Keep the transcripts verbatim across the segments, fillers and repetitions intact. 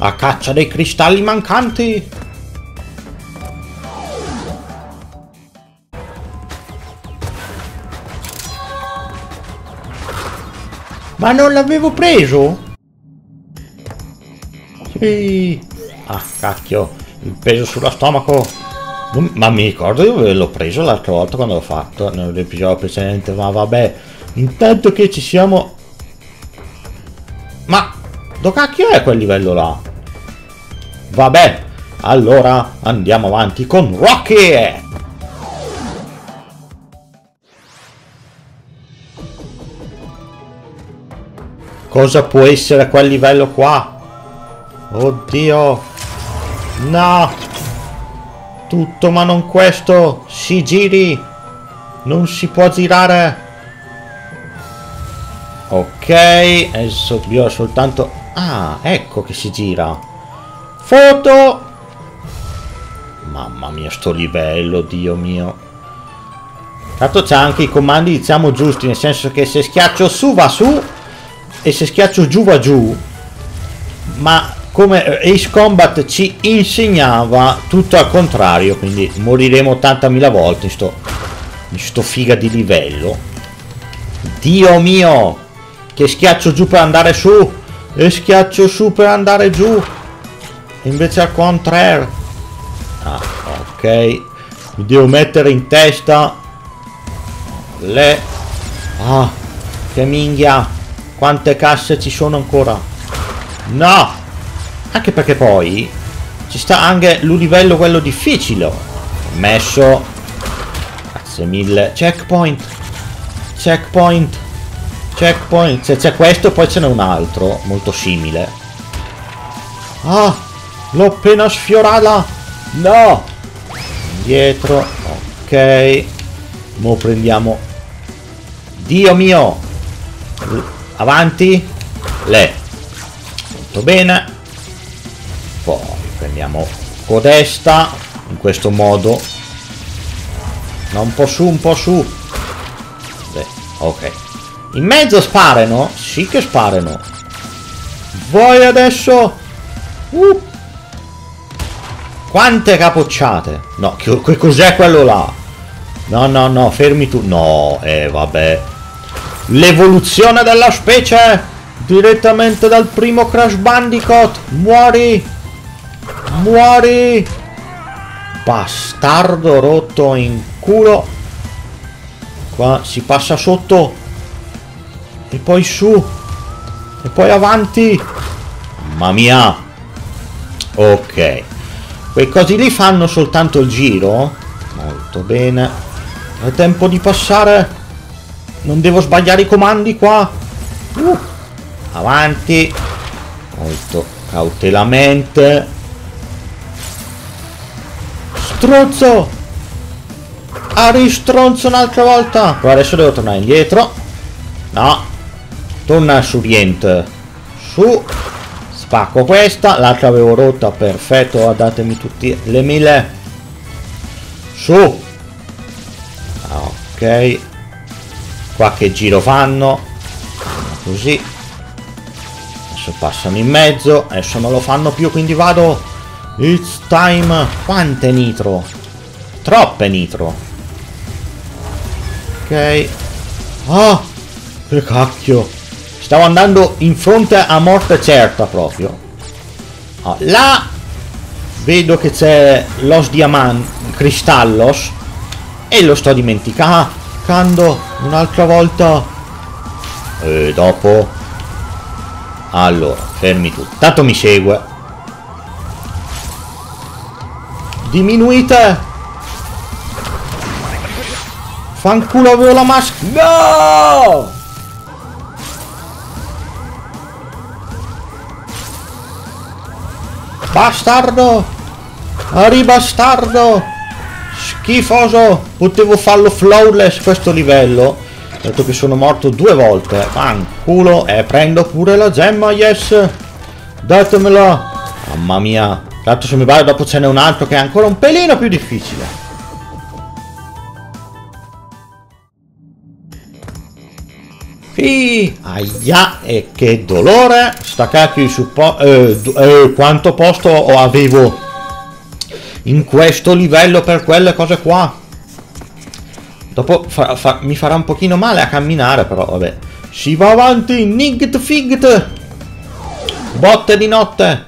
A caccia dei cristalli mancanti. Ma non l'avevo preso? Sì. Ah, cacchio. Il peso sullo stomaco. Non, ma mi ricordo di averlo preso l'altra volta quando l'ho fatto. Nell'episodio precedente. Ma vabbè. Intanto che ci siamo... Ma... dove cacchio è quel livello là? Vabbè. Allora andiamo avanti con Rocky. Cosa può essere quel livello qua? Oddio. No. Tutto ma non questo. Si giri. Non si può girare. Ok. Adesso dobbiamo soltanto... Ah, ecco che si gira. Foto. Mamma mia, sto livello, Dio mio. Tanto c'ha anche i comandi, diciamo, giusti. Nel senso che se schiaccio su va su. E se schiaccio giù va giù. Ma come Ace Combat ci insegnava tutto al contrario, quindi moriremo ottantamila volte in sto, in sto figa di livello. Dio mio, che schiaccio giù per andare su e schiaccio su per andare giù, invece al contrario. Ah, ok, mi devo mettere in testa le... Ah, che minchia. Quante casse ci sono ancora? No! Anche perché poi ci sta anche il livello quello difficile. Messo. Grazie mille. Checkpoint. Checkpoint. Checkpoint. Se c'è questo poi ce n'è un altro molto simile. Ah! L'ho appena sfiorata! No! Indietro. Ok. Mo prendiamo. Dio mio! Avanti, le molto bene, poi prendiamo codesta in questo modo, no, un po' su, un po' su. Beh, ok, in mezzo sparano, sì che sparano. Voi adesso, uh. Quante capocciate, no, che, che cos'è quello là? No, no, no, fermi tu, no, eh vabbè. L'evoluzione della specie direttamente dal primo Crash Bandicoot. Muori. Muori. Bastardo rotto in culo. Qua si passa sotto. E poi su. E poi avanti. Mamma mia. Ok. Quei cosi lì fanno soltanto il giro. Molto bene. È tempo di passare. Non devo sbagliare i comandi qua. Uh, avanti. Molto cautelamente. Stronzo. Ari stronzo un'altra volta. Però adesso devo tornare indietro. No. Torna su Rient. Su. Spacco questa. L'altra avevo rotta. Perfetto. Datemi tutte le mille. Su. Ok. Qua che giro fanno? Così. Adesso passano in mezzo. Adesso non lo fanno più, quindi vado. It's time. Quante nitro? Troppe nitro. Ok. Ah, che cacchio. Stavo andando in fronte a morte certa proprio. Ah, là vedo che c'è Los Diamant Cristallos e lo sto dimenticando un'altra volta. E dopo, allora fermi tutti, tanto mi segue. Diminuite. Fanculo, avevo la maschera. No! Bastardo. Arri bastardo. Schifoso. Potevo farlo flawless questo livello, dato che sono morto due volte. Fanculo. E prendo pure la gemma. Yes. Datemela. Mamma mia. Tanto se mi pare dopo ce n'è un altro che è ancora un pelino più difficile. Sì, aia, e che dolore. Sta cacchio di supporto. Eh, eh, quanto posto avevo in questo livello per quelle cose qua. Dopo fa, fa, mi farà un pochino male a camminare, però vabbè. Si va avanti, nigget figget. Botte di notte.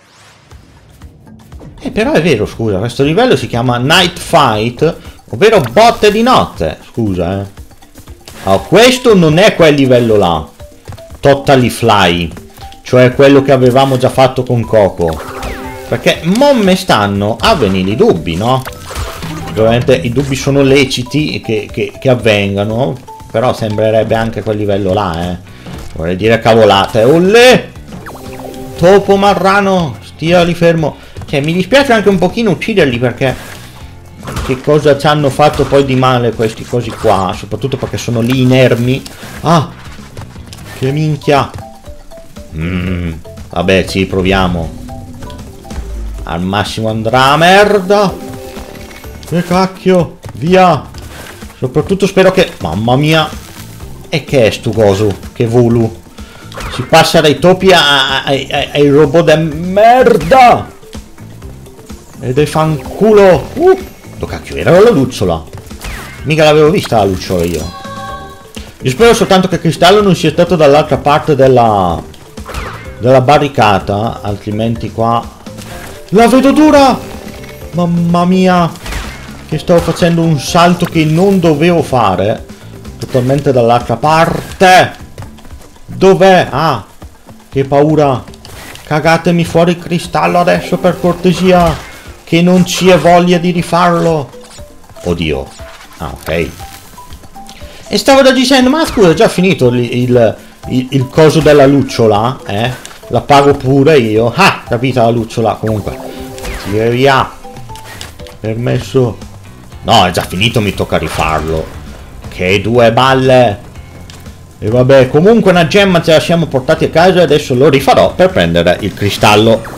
Eh, però è vero, scusa, questo livello si chiama Night Fight, ovvero botte di notte. Scusa, eh. Allora, questo non è quel livello là, Totally Fly, cioè quello che avevamo già fatto con Coco, perché mo me stanno a venire i dubbi, no? Ovviamente i dubbi sono leciti che, che, che avvengano, però sembrerebbe anche quel livello là, eh. Vorrei dire cavolate. Olle! Topo marrano, stia lì fermo. Cioè, mi dispiace anche un pochino ucciderli, perché che cosa ci hanno fatto poi di male questi cosi qua, soprattutto perché sono lì inermi. Ah, che minchia. Mm, vabbè, ci proviamo. Al massimo andrà a merda. Che cacchio, via. Soprattutto spero che... Mamma mia. E che è sto coso? Che volo. Si passa dai topi a, a, a, ai robot de merda. E dei fanculo. Uh. Dove cacchio era la lucciola? Mica l'avevo vista la lucciola io. Io spero soltanto che Cristallo non sia stato dall'altra parte della della barricata, altrimenti qua la vedo dura. Mamma mia, che stavo facendo un salto che non dovevo fare, totalmente dall'altra parte. Dov'è? Ah, che paura. Cagatemi fuori Cristallo adesso, per cortesia, che non ci è voglia di rifarlo. Oddio. Ah, ok. E stavo già dicendo, ma scusa, è già finito il, il, il, il coso della lucciola, eh? La pago pure io. Ah, capita la lucciola. Comunque, tira via. Permesso. No, è già finito, mi tocca rifarlo. Che due balle. E vabbè, comunque una gemma ce la siamo portati a casa e adesso lo rifarò per prendere il cristallo.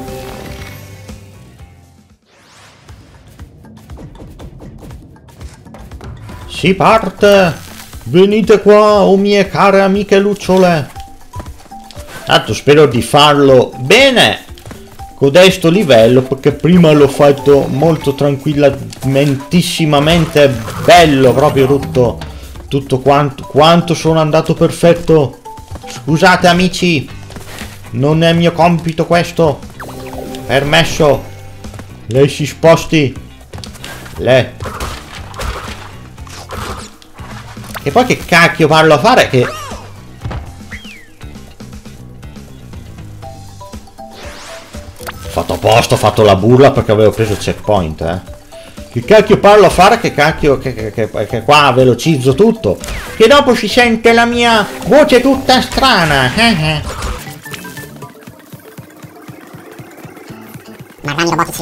Si parte! Venite qua, o mie care amiche lucciole! Tanto spero di farlo bene codesto livello, perché prima l'ho fatto molto tranquillamentissimamente bello, proprio tutto, tutto quanto, quanto sono andato perfetto. Scusate amici, non è mio compito questo. Permesso. Lei si sposti. Lei. E poi che cacchio parlo a fare che... Fatto a posto, ho fatto la burla perché avevo preso il checkpoint, eh. Che cacchio parlo a fare, che cacchio... Che, che, che, che qua velocizzo tutto. Che dopo si sente la mia voce tutta strana, eh eh. Marrani robotici.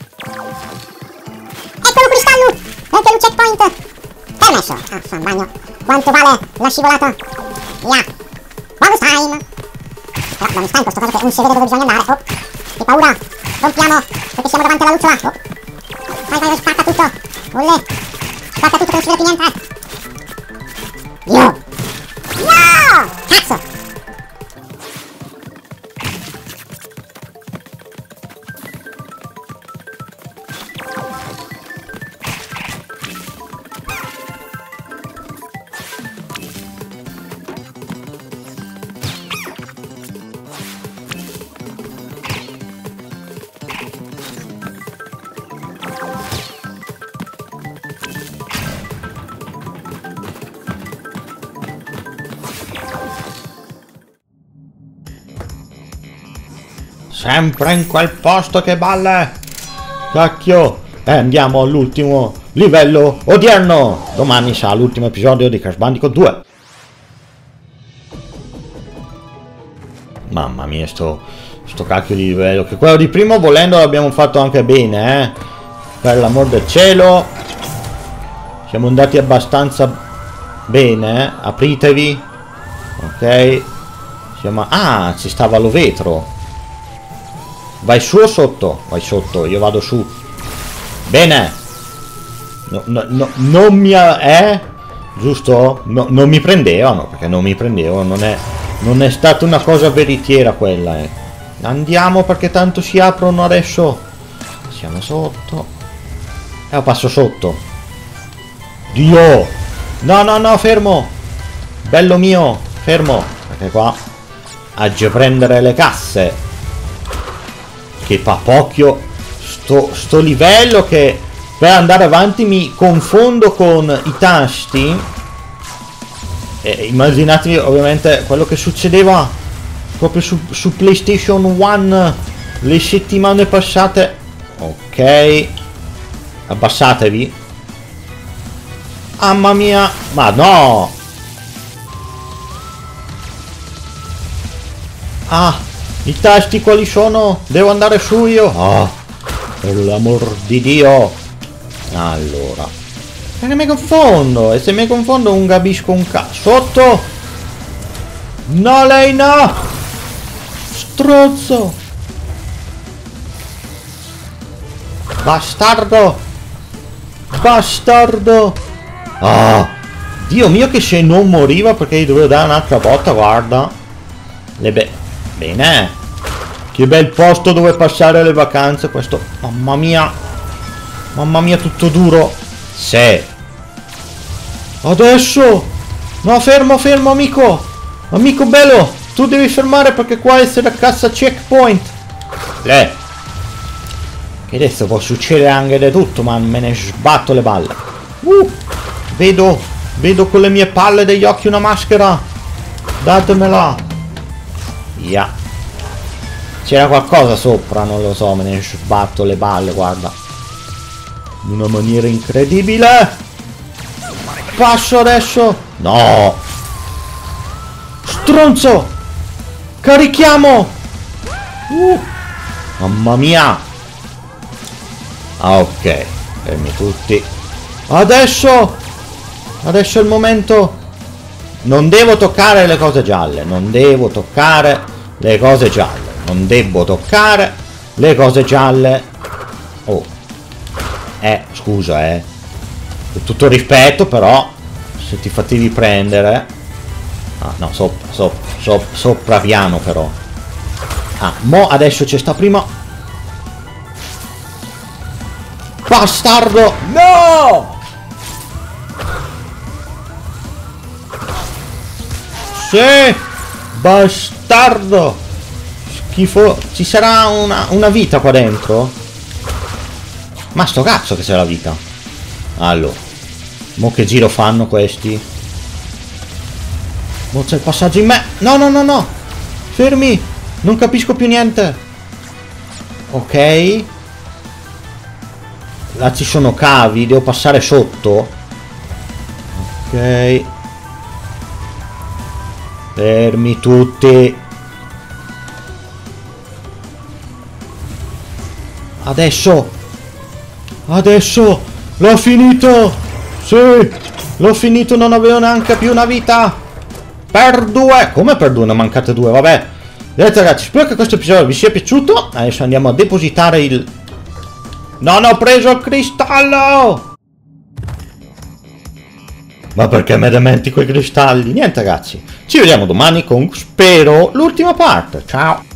Eccolo Cristallo! Ecco il checkpoint! Permesso! Ah, fa un bagno. Quanto vale la scivolata? Via! Bonus time! Però bonus time in questo caso che non si vede dove bisogna andare. Oh! Che paura! Rompiamo! Perché siamo davanti alla lucciola! Oh! Vai, vai, vai, spacca tutto! Olle! Spacca tutto che non si vede più niente! Dio! No! Cazzo! Sempre in quel posto che balle! Cacchio! E andiamo all'ultimo livello odierno! Domani sarà l'ultimo episodio di Crash Bandicoot due. Mamma mia, sto, sto cacchio di livello. Che quello di prima, volendo, l'abbiamo fatto anche bene, eh! Per l'amor del cielo! Siamo andati abbastanza bene, eh? Apritevi! Ok? Siamo... Ah, ci stava lo vetro! Vai su o sotto? Vai sotto, io vado su. Bene. No, no, no, non mi ha... Eh? Giusto? No, non mi prendevano, perché non mi prendevano, non è, non è stata una cosa veritiera quella, eh. Andiamo perché tanto si aprono adesso. Siamo sotto. E eh, passo sotto. Dio! No, no, no, fermo! Bello mio, fermo! Perché qua agge prendere le casse. Che papocchio sto, sto livello che per andare avanti mi confondo con i tasti. E immaginatevi ovviamente quello che succedeva proprio su, su PlayStation uno le settimane passate. Ok, abbassatevi. Mamma mia, ma no. Ah, i tasti quali sono? Devo andare su io? Ah, per l'amor di Dio. Allora, perché mi confondo? E se mi confondo non capisco un cazzo. Sotto. No, lei no. Strozzo. Bastardo. Bastardo. Ah, Dio mio, che se non moriva perché gli dovevo dare un'altra botta, guarda. Le be... Bene. Che bel posto dove passare le vacanze questo. Mamma mia. Mamma mia, tutto duro. Sì. Adesso. No, fermo, fermo, amico. Amico bello. Tu devi fermare perché qua è la cassa checkpoint. Eh. Che adesso può succedere anche di tutto, ma me ne sbatto le balle. Uh. Vedo. Vedo con le mie palle degli occhi una maschera. Datemela. Via. C'era qualcosa sopra, non lo so, me ne sbatto le balle, guarda. In una maniera incredibile. Passo adesso. No. Stronzo. Carichiamo. Uh. Mamma mia. Ah, ok. Fermi tutti. Adesso. Adesso è il momento. Non devo toccare le cose gialle. Non devo toccare le cose gialle. Non devo toccare le cose gialle. Oh. Eh, scusa, eh. Con tutto rispetto, però, se ti fatevi prendere... Ah, no, sopra, sopra, sopra, sopra piano, però. Ah, mo adesso c'è sta prima... Bastardo! No! Sì! Bastardo! Schifo... Ci sarà una, una vita qua dentro? Ma sto cazzo che c'è la vita. Allora. Mo che giro fanno questi? Mo c'è il passaggio in me. No, no, no, no. Fermi. Non capisco più niente. Ok. Là ci sono cavi. Devo passare sotto. Ok. Fermi tutti. Adesso. Adesso l'ho finito. Sì, l'ho finito, non avevo neanche più una vita. Per due. Come per due? Ne mancate due, vabbè. Vedete ragazzi, spero che questo episodio vi sia piaciuto. Adesso andiamo a depositare il... Non ho preso il cristallo. Ma perché mi dimentico i cristalli? Niente ragazzi, ci vediamo domani con, spero, l'ultima parte. Ciao.